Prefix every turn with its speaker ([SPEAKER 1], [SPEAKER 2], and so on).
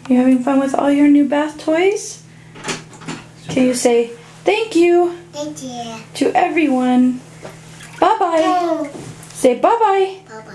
[SPEAKER 1] You having fun with all your new bath toys? Can you say thank you?
[SPEAKER 2] Thank you.
[SPEAKER 1] To everyone. Bye-bye. Say bye-bye.
[SPEAKER 2] Bye-bye.